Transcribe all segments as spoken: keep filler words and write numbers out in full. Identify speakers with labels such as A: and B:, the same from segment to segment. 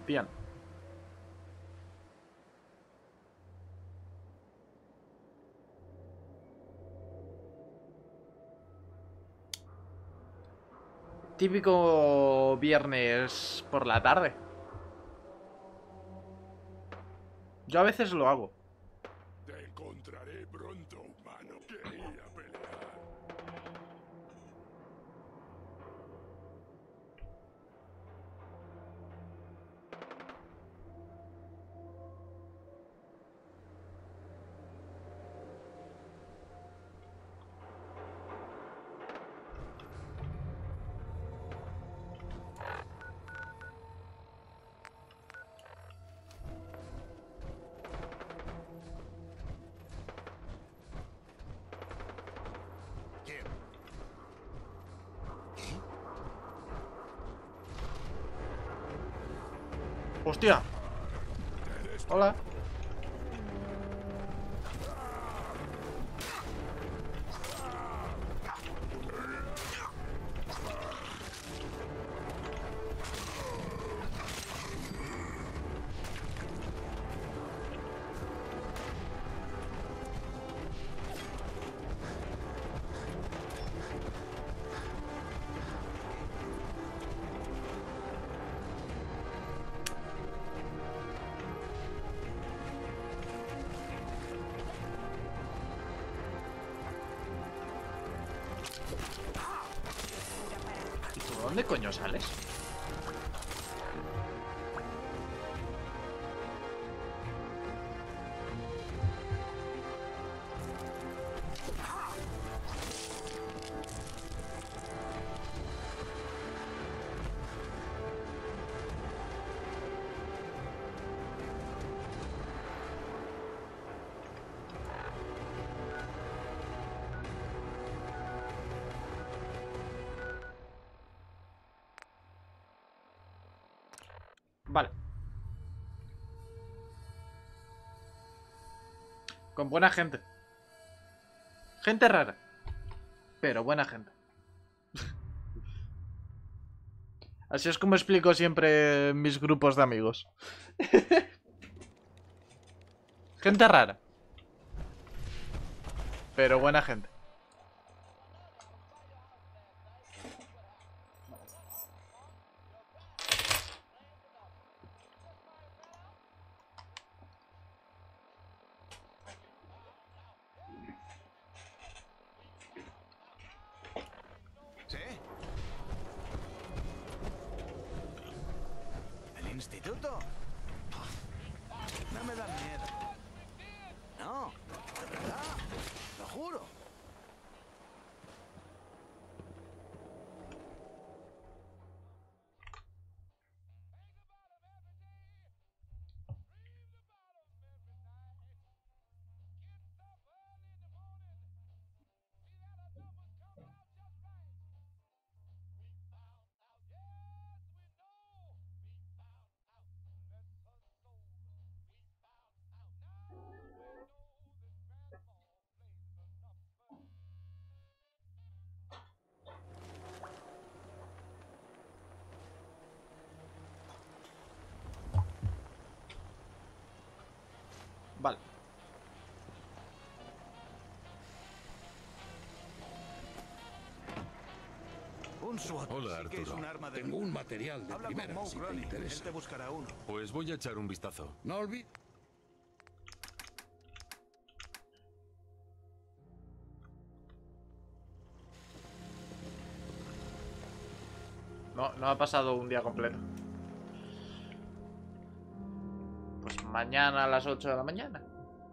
A: Bien. Típico viernes por la tarde. Yo a veces lo hago.
B: Te encontraré pronto, humano. Quería pelear.
C: ¿Quién?
A: ¡Hostia! Hola. ¿Y tú dónde coño sales? Vale. Con buena gente. Gente rara. Pero buena gente. Así es como explico siempre mis grupos de amigos. Gente rara. Pero buena gente.
C: ¿Sí? ¿El instituto? No me da miedo. No, de verdad, lo juro.
A: Vale.
C: Un SWAT.
B: Hola,
C: Sí que es
B: Arturo.
C: un arma de...
D: Tengo un material de
C: Habla con
D: primera,
C: Moe
D: si te
C: Crowley. Él
D: interesa.
C: te buscará uno.
B: Pues voy a echar un vistazo.
D: No olvides.
A: No, no ha pasado un día completo. Pues mañana a las ocho de la mañana.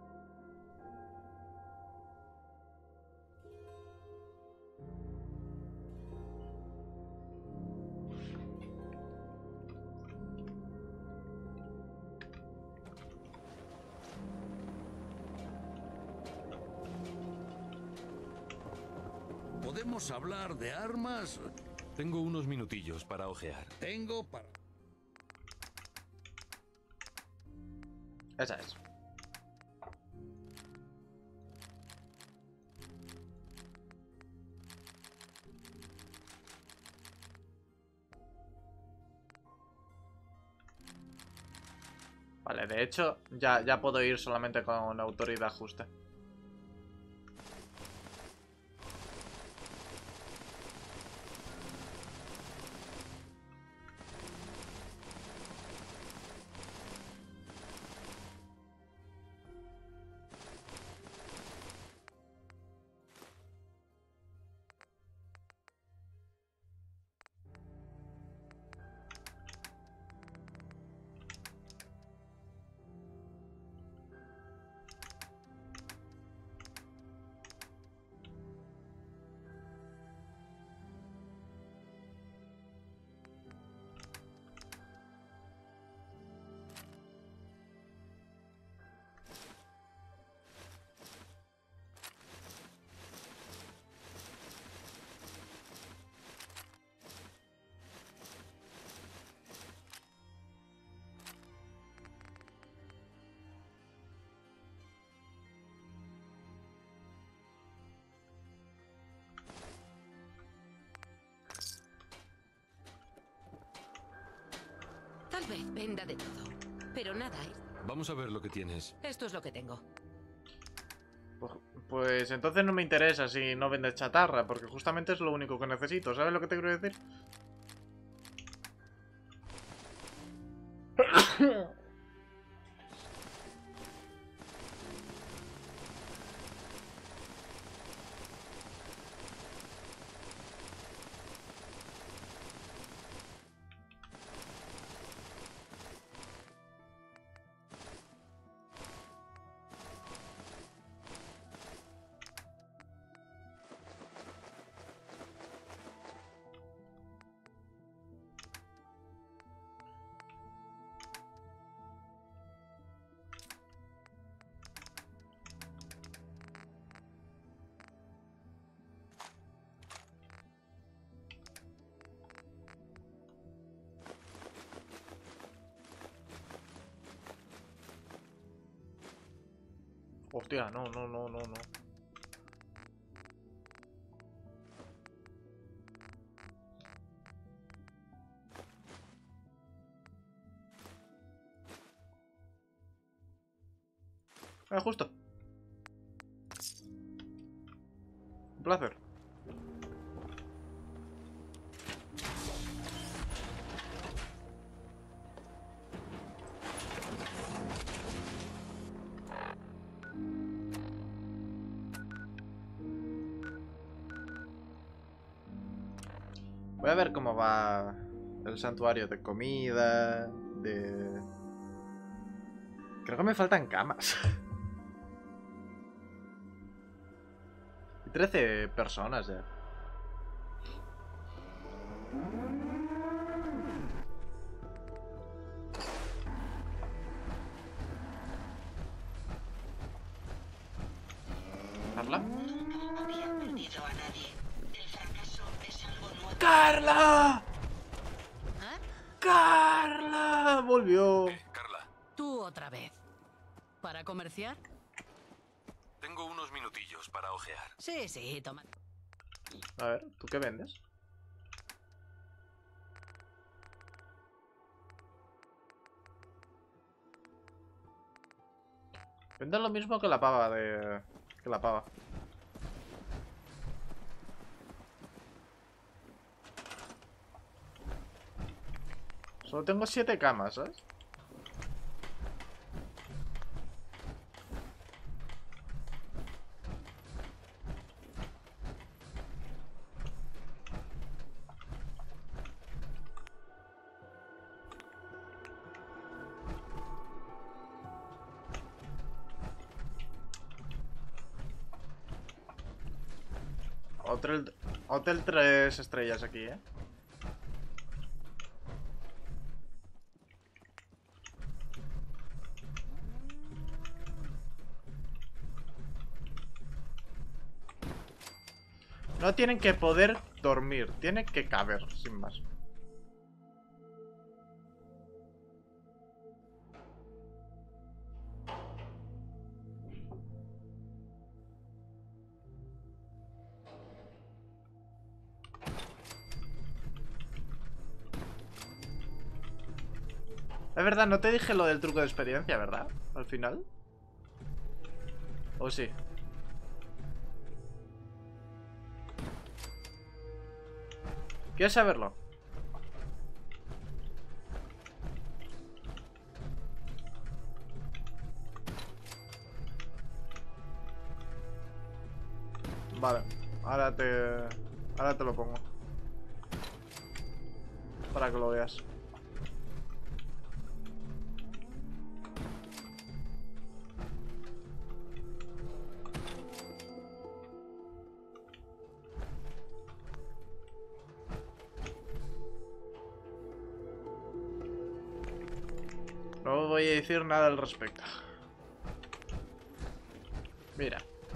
D: ¿Podemos hablar de armas?
B: Tengo unos minutillos para ojear.
D: Tengo para...
A: Esa es. Vale, de hecho, ya, ya puedo ir solamente con autoridad justa.
E: Tal vez venda de todo, pero nada es.
B: Vamos a ver lo que tienes.
E: Esto es lo que tengo.
A: Pues, pues entonces no me interesa si no vendes chatarra, porque justamente es lo único que necesito. ¿Sabes lo que te quiero decir? Hostia, no, no, no, no, no. Ah, justo. Un placer. Voy a ver cómo va el santuario de comida, de... Creo que me faltan camas. trece personas ya. ¿Carla?
F: No había perdido a nadie. El fracaso es algo nuevo.
A: ¡Carla!
E: ¿Ah?
A: ¡Carla! Volvió.
B: Eh, Carla,
E: Tú otra vez. ¿Para comerciar?
B: tengo unos minutillos para ojear.
E: Sí, sí, toma.
A: A ver, ¿tú qué vendes? Vende lo mismo que la pava de... Que la pava. Solo tengo siete camas, ¿sabes? Hotel, hotel tres estrellas aquí, ¿eh? No tienen que poder dormir, tienen que caber, sin más. Es verdad, no te dije lo del truco de experiencia, ¿verdad? Al final. ¿O sí? ¿Quieres saberlo? Vale, ahora te... Ahora te lo pongo. Para que lo veas. No voy a decir nada al respecto. Mira.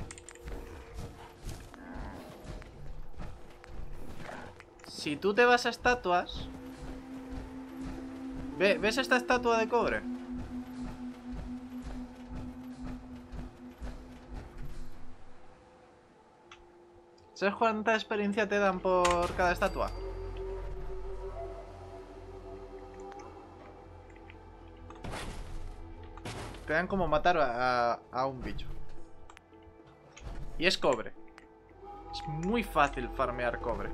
A: Si tú te vas a estatuas... ¿Ve- ¿Ves esta estatua de cobre? ¿Sabes cuánta experiencia te dan por cada estatua? Te dan como matar a, a, a un bicho. Y es cobre. Es muy fácil farmear cobre.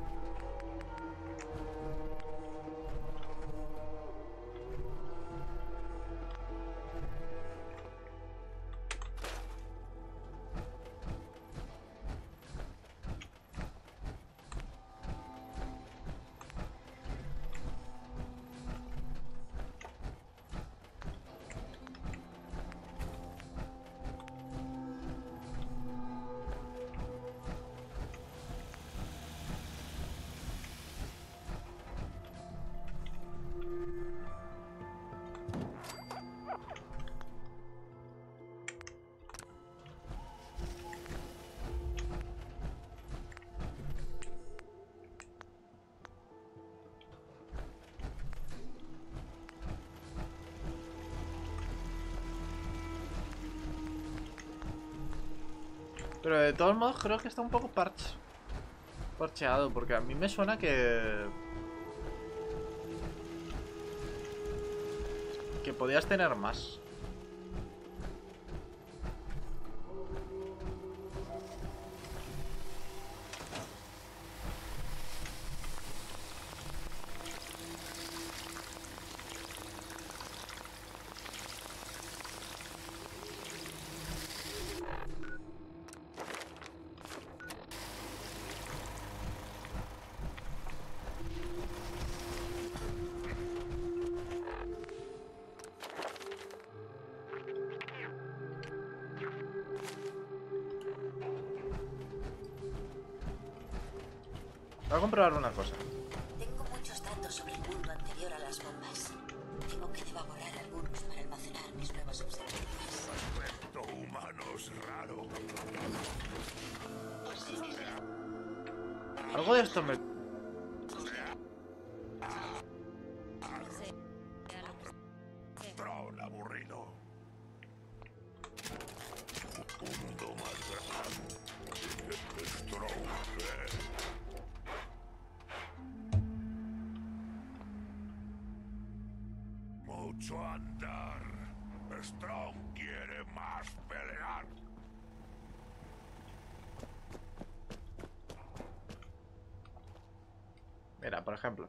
A: Pero de todos modos creo que está un poco parche. Parcheado, porque a mí me suena que... Que podías tener más. Voy a comprobar una cosa.
F: Tengo muchos datos sobre el mundo anterior a las bombas. Tengo que devaluar algunos para almacenar mis nuevas observaciones.
D: Aspecto humano es raro.
A: Algo de esto me...
D: Tron aburrido. Un mundo más grande. Strong. Mucho andar. Strong quiere más pelear.
A: Mira, por ejemplo.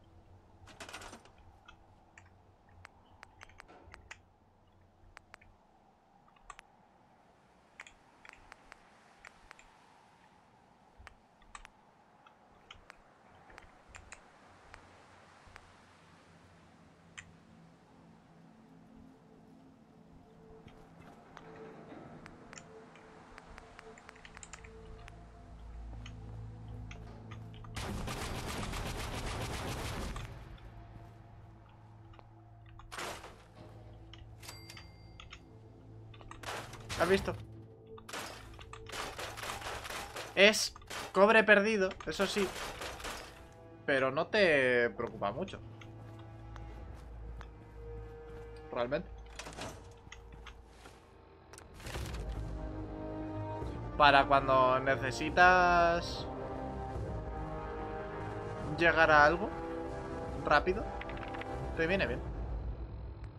A: ¿Has visto? Es cobre perdido, eso sí. Pero no te preocupa mucho. Realmente. Para cuando necesitas llegar a algo rápido, te viene bien.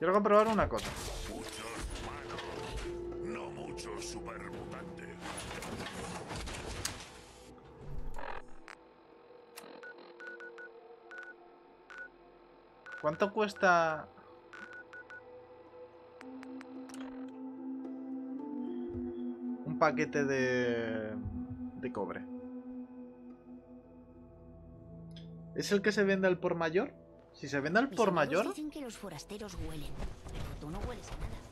A: Quiero comprobar una cosa.
D: Muchos humanos, no muchos supermutantes.
A: ¿Cuánto cuesta? Un paquete de... de cobre. ¿Es el que se vende al por mayor? Si se vende al
G: Mis
A: por
G: amigos
A: mayor...
G: dicen que los forasteros huelen, pero tú no hueles a nada.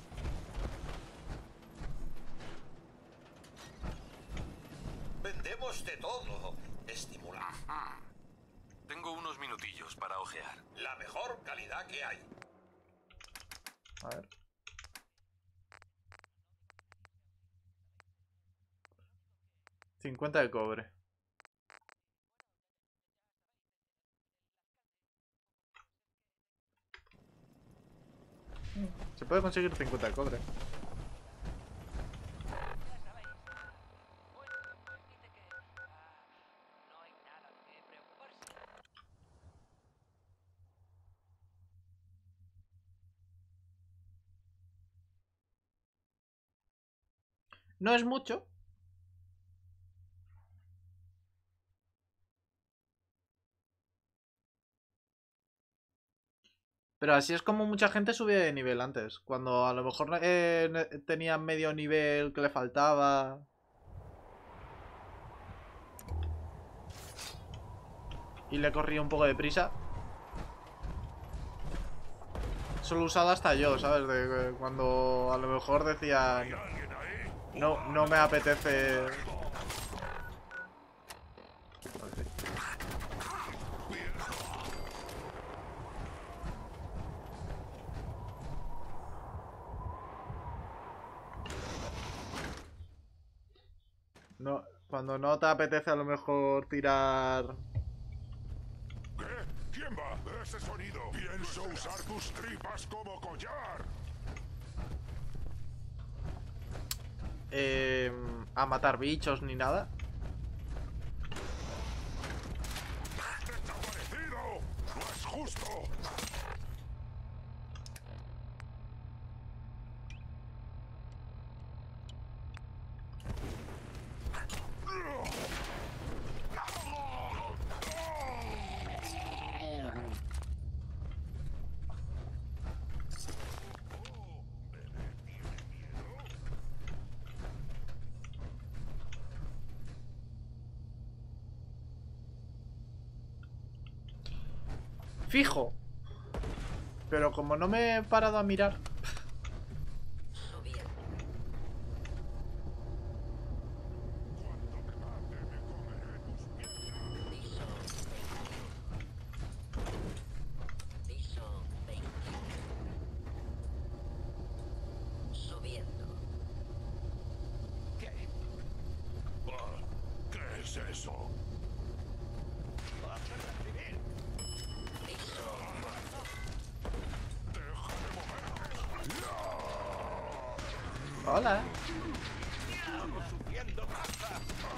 H: Vendemos de todo. Estimular.
B: Tengo unos minutillos para ojear.
H: La mejor calidad que hay.
A: A ver. cincuenta de cobre. Se puede conseguir cincuenta de cobre. No es mucho. Pero así es como mucha gente subía de nivel antes. Cuando a lo mejor eh, ne- tenía medio nivel que le faltaba. Y le corría un poco de prisa. Eso lo he usado hasta yo, ¿sabes? De, de cuando a lo mejor decía...
D: ¿Hay alguien ahí?
A: No, no me apetece... No, cuando no te apetece a lo mejor tirar...
D: ¿Qué? ¿Quién va? Ese sonido. Pienso usar tus tripas como collar.
A: Eh, a matar bichos ni nada.
D: ¡Desaparecido! ¡No es justo!
A: Fijo. Pero como no me he parado a mirar...
F: Subiendo. Piso veinte. Piso veinte. Subiendo.
C: ¿Qué?
D: Ah, ¿qué es eso?
C: ¡Vas a recibir!
F: Piso.
D: ¡Deja de moverte!
A: Hola.
C: ¡Estamos sufriendo caza!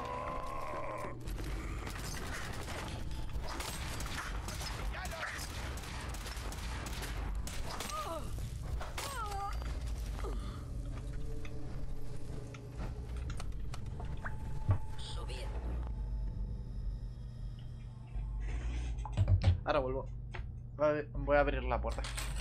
F: Subiendo.
A: Ahora vuelvo. Voy a- Voy a abrir la puerta.